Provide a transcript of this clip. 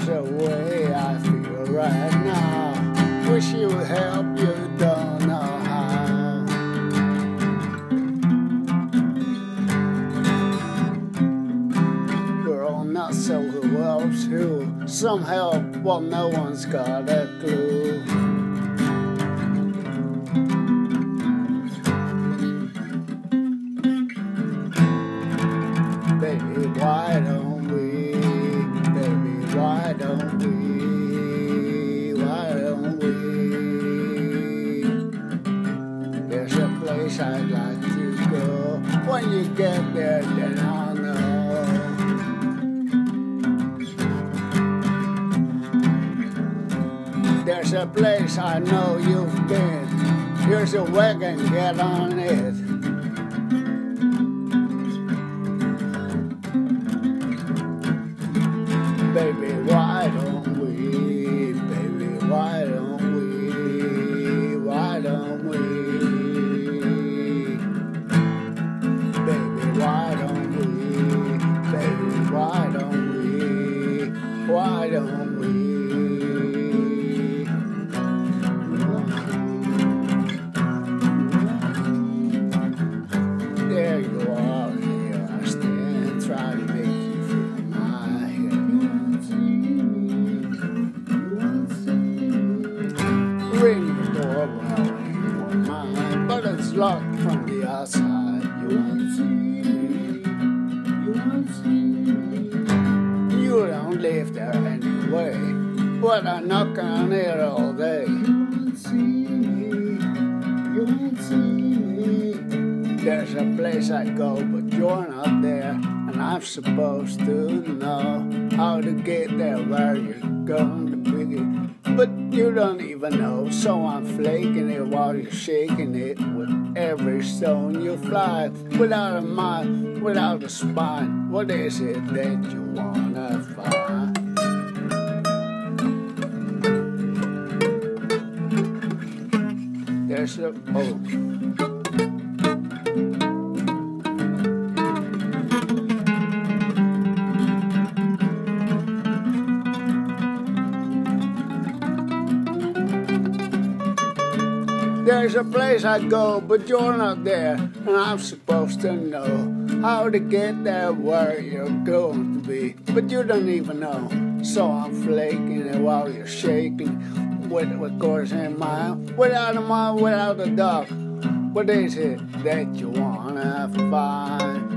There's a way I feel right now. Wish you would help, you don't know how. We're all not so well too. Some help, well, no one's got a clue. Baby, why don't we? Baby, why don't we? Why don't we? There's a place I'd like to go. When you get there, then I'll know. There's a place I know you've been. Here's a wagon, get on it. Baby, why don't we? Baby, why don't we? Why don't we? Baby, why don't we? Baby, why don't we? Why don't we? There you are, here I stand, try to make you feel my hand. Ring the doorbell and you want mine, but it's locked from the outside. You won't see me, you won't see me. You don't live there anyway, but I knock on it all day. You won't see me, you won't see me. There's a place I go, but you're not there, and I'm supposed to know how to get there, where you're going to be. But you don't even know, so I'm flaking it while you're shaking it. With every stone you fly, without a mind, without a spine. What is it that you wanna find? There's a There's a place I go, but you're not there, and I'm supposed to know how to get there, where you're going to be. But you don't even know, so I'm flaking it while you're shaking. With course in mind, without a mind, without a doubt. What is it that you wanna find?